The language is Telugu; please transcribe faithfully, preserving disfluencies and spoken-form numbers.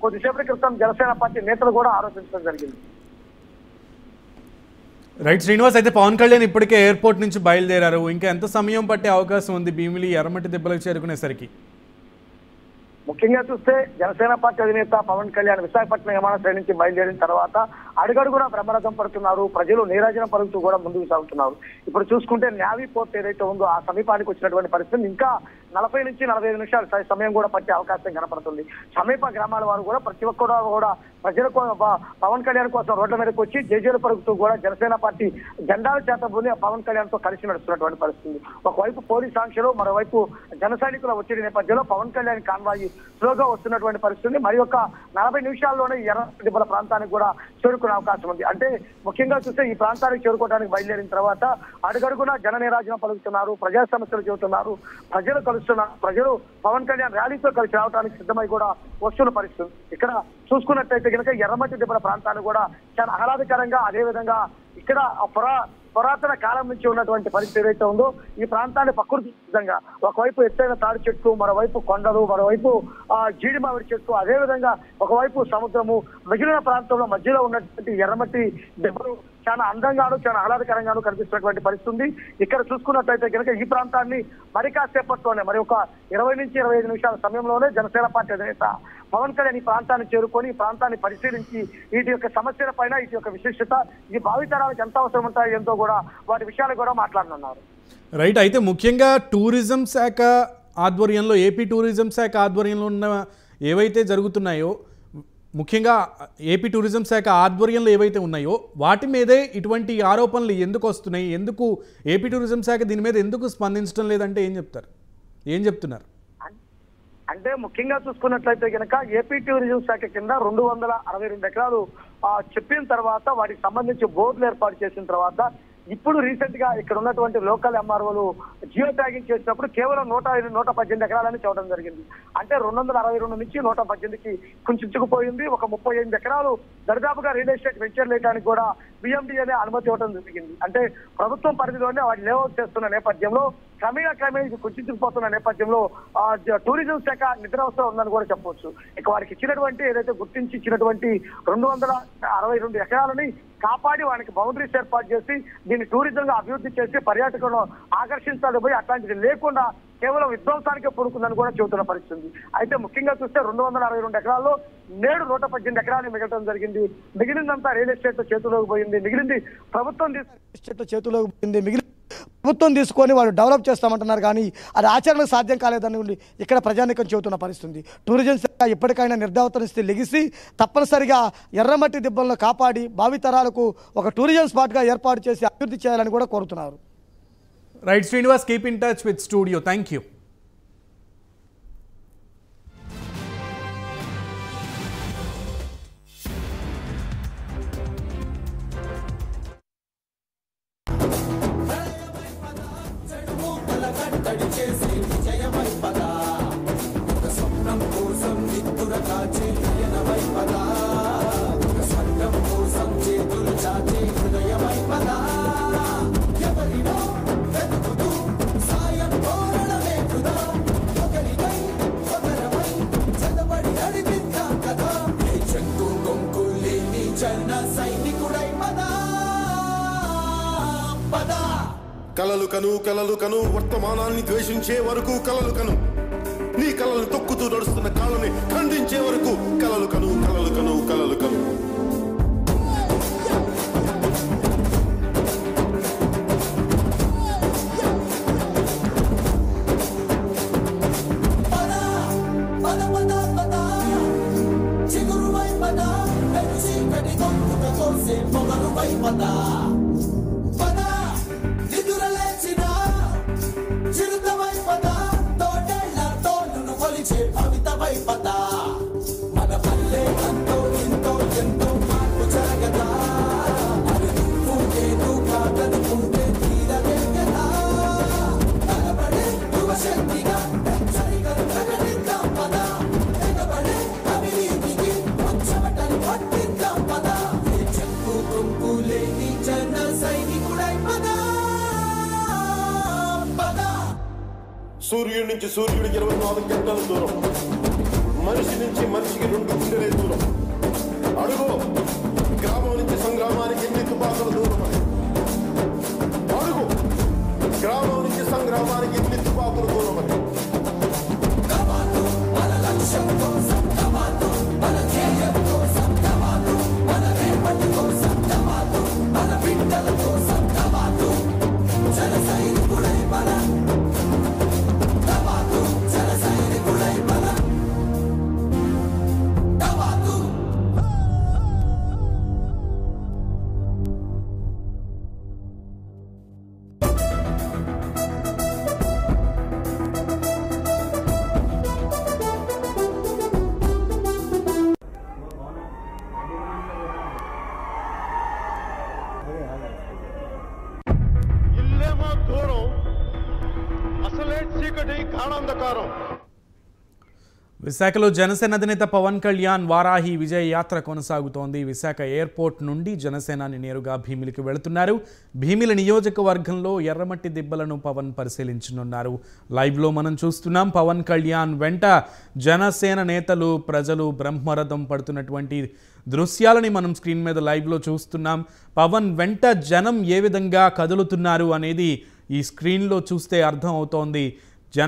కొద్దిసేపటి క్రితం జనసేన పార్టీ నేతలు కూడా ఆరోపించడం జరిగింది. రైట్ శ్రీనివాస్, అయితే పవన్ కళ్యాణ్ ఇప్పటికే ఎయిర్పోర్ట్ నుంచి బయలుదేరారు. ఇంకా ఎంత సమయం పట్టే అవకాశం ఉంది భీమిలి ఎర్రమట్టి దెబ్బలకు చేరుకునేసరికి? ముఖ్యంగా చూస్తే జనసేన పార్టీ అధినేత పవన్ కళ్యాణ్ విశాఖపట్నం విమానాశ్రయం నుంచి బయలుదేరిన తర్వాత అడుగడుగునా బ్రహ్మరథం పడుతున్నారు. ప్రజలు నీరాజనం పలుకుతూ కూడా ముందుకు సాగుతున్నారు. ఇప్పుడు చూసుకుంటే నేవీ పోర్ట్ ఏదైతే ఉందో ఆ సమీపానికి వచ్చినటువంటి పరిస్థితి ఇంకా నలభై నుంచి నలభై ఐదు నిమిషాల సమయం కూడా పట్టే అవకాశం కనపడుతుంది. సమీప గ్రామాల వారు కూడా ప్రతి ఒక్కరు కూడా ప్రజల పవన్ కళ్యాణ్ కోసం రోడ్ల మీదకి వచ్చి జేజేలు పలుకుతూ కూడా జనసేన పార్టీ జెండాల చేత భూమి పవన్ కళ్యాణ్ తో కలిసి నడుస్తున్నటువంటి పరిస్థితి. ఒకవైపు పోలీస్ ఆంక్షలు, మరోవైపు జన సైనికుల ఒత్తిడి నేపథ్యంలో పవన్ కళ్యాణ్ కాన్వాయి స్లోగా వస్తున్నటువంటి పరిస్థితి. మరి ఒక నలభై నిమిషాల్లోనే ఎర్రదిబ్బల ప్రాంతానికి కూడా చేరుకునే అవకాశం ఉంది. అంటే ముఖ్యంగా చూస్తే ఈ ప్రాంతానికి చేరుకోవడానికి బయలుదేరిన తర్వాత అడుగడుగునా జన నీరాజనం పలుకుతున్నారు, ప్రజా సమస్యలు చెబుతున్నారు, ప్రజలు కలుస్తున్నారు. ప్రజలు పవన్ కళ్యాణ్ ర్యాలీతో కలిసి రావడానికి సిద్ధమై కూడా వస్తున్న పరిస్థితి. ఇక్కడ చూసుకున్నట్టయితే కనుక ఎర్రమట్టి దిబ్బల ప్రాంతాన్ని కూడా చాలా ఆహ్లాదకరంగా, అదేవిధంగా ఇక్కడ పురా పురాతన కాలం నుంచి ఉన్నటువంటి పరిస్థితి ఏదైతే ఉందో ఈ ప్రాంతాన్ని ప్రకృతి సిద్ధంగా ఒకవైపు ఎత్తైన తాడి చెట్లు, మరోవైపు కొండలు, మరోవైపు ఆ జీడి మామిడి చెట్లు, అదేవిధంగా ఒకవైపు సముద్రము, మిగిలిన ప్రాంతంలో మధ్యలో ఉన్నటువంటి ఎర్రమట్టి దెబ్బలు చాలా అందంగాను చాలా ఆహ్లాదకరంగాను కనిపిస్తున్నటువంటి పరిస్థితి ఉంది. ఇక్కడ చూసుకున్నట్లయితే కనుక ఈ ప్రాంతాన్ని మరి కాసేపట్లోనే మరి ఒక ఇరవై నుంచి ఇరవై ఐదు నిమిషాల సమయంలోనే జనసేన పార్టీ అధినేత పవన్ కళ్యాణ్ ఈ ప్రాంతాన్ని చేరుకొని ఈ ప్రాంతాన్ని పరిశీలించి వీటి యొక్క సమస్యల పైన, వీటి యొక్క విశిష్టత, ఈ భావితరాలకు ఎంత అవసరం ఉంటాయి ఎంతో కూడా వాటి విషయాలు కూడా మాట్లాడనున్నారు. రైట్, అయితే ముఖ్యంగా టూరిజం శాఖ ఆధ్వర్యంలో, ఏపీ టూరిజం శాఖ ఆధ్వర్యంలో ఉన్న ఏవైతే జరుగుతున్నాయో, ముఖ్యంగా ఏపీ టూరిజం శాఖ ఆధ్వర్యంలో ఏవైతే ఉన్నాయో వాటి మీదే ఇటువంటి ఆరోపణలు ఎందుకు వస్తున్నాయి? ఎందుకు ఏపీ టూరిజం శాఖ దీని మీద ఎందుకు స్పందించడం లేదంటే ఏం చెప్తారు, ఏం చెప్తున్నారు? అంటే ముఖ్యంగా చూసుకున్నట్లయితే కనుక ఏపీ టూరిజం శాఖ కింద రెండు వందల అరవై రెండు ఎకరాలు చెప్పిన తర్వాత వాటికి సంబంధించి బోర్డులు ఏర్పాటు చేసిన తర్వాత ఇప్పుడు రీసెంట్ గా ఇక్కడ ఉన్నటువంటి లోకల్ ఎంఆర్ఓలు జియో ట్యాగింగ్ చేసినప్పుడు కేవలం నూట ఐదు నూట పద్దెనిమిది ఎకరాలని చెప్పడం జరిగింది. అంటే రెండు వందల అరవై రెండు నుంచి నూట పద్దెనిమిదికి కుంచుకుపోయింది. ఒక ముప్పై ఎనిమిది ఎకరాలు దరిదాపుగా రియల్ ఎస్టేట్ వెంచర్ వేయడానికి కూడా బిఎండిఏనే అనుమతి ఇవ్వడం జరిగింది. అంటే ప్రభుత్వం పరిధిలోనే వాటి లేఅవుట్ చేస్తున్న నేపథ్యంలో క్రమేణా క్రమేణా ఇది కుంచుకుపోతున్న నేపథ్యంలో టూరిజం శాఖ నిద్రావస్థ ఉందని కూడా చెప్పవచ్చు. ఇక వారికి ఇచ్చినటువంటి ఏదైతే గుర్తించి ఇచ్చినటువంటి రెండు వందల అరవై రెండు ఎకరాలని కాపాడి వానికి బౌండరీస్ ఏర్పాటు చేసి దీన్ని టూరిజం గా అభివృద్ధి చేసి పర్యాటకులను ఆకర్షించాలి పోయి అట్లాంటిది లేకుండా కేవలం విధ్వంసానికే పూనుకుందని కూడా చెబుతున్న పరిస్థితి. అయితే ముఖ్యంగా చూస్తే రెండు వందల అరవై రెండు ఎకరాల్లో నేడు నూట పద్దెనిమిది ఎకరాలు మిగలడం జరిగింది. మిగిలిందంతా రియల్ ఎస్టేట్ చేతిలోకి పోయింది. మిగిలింది ప్రభుత్వం ఎస్టేట్ చేతిలోకి పోయింది. మిగిలి ప్రభుత్వం తీసుకొని వాళ్ళు డెవలప్ చేస్తామంటున్నారు, కానీ అది ఆచరణ సాధ్యం కాలేదని ఇక్కడ ప్రజానికం చెబుతున్న పరిస్థితి. టూరిజం శాఖ ఇప్పటికైనా నిర్ధావతనిస్తే లెగిసి తప్పనిసరిగా ఎర్రమట్టి దిబ్బలను కాపాడి భావితరాలకు ఒక టూరిజం స్పాట్గా ఏర్పాటు చేసి అభివృద్ధి చేయాలని కూడా కోరుతున్నారు. Right Srinivas, keep in touch with studio. Thank you. కలలు కను కలలు కను వర్తమానాన్ని ద్వేషించే వరకు కలలు కను, నీ కలలు తొక్కుతూ నడుస్తున్న కాళ్ళని ఖండించే వరకు కలలు కను కలలు కను కలలు కను. సూర్యుడి నుంచి సూర్యుడికి ఇరవై నాలుగు గంటల దూరం, మనిషి నుంచి మనిషికి రెండు గుండెలే దూరం. అడుగు గ్రామం నుంచి సంగ్రామానికి ఎన్ని తుపాకుల దూరం అని. అడుగు గ్రామం నుంచి సంగ్రామానికి ఎన్ని తుపాకుల దూరం అని. ఇల్లేమో దూరం, అసలే చీకటి గాఢాంధకారం. విశాఖలో జనసేన అధినేత పవన్ కళ్యాణ్ వారాహి విజయ యాత్ర కొనసాగుతోంది. విశాఖ ఎయిర్పోర్ట్ నుండి జనసేనాని నేరుగా భీమిలికి వెళుతున్నారు. భీమిలి నియోజకవర్గంలో ఎర్రమట్టి దిబ్బలను పవన్ పరిశీలించనున్నారు. లైవ్లో మనం చూస్తున్నాం. పవన్ కళ్యాణ్ వెంట జనసేన నేతలు, ప్రజలు బ్రహ్మరథం పడుతున్నటువంటి దృశ్యాలని మనం స్క్రీన్ మీద లైవ్లో చూస్తున్నాం. పవన్ వెంట జనం ఏ విధంగా కదులుతున్నారు అనేది ఈ స్క్రీన్లో చూస్తే అర్థం అవుతోంది.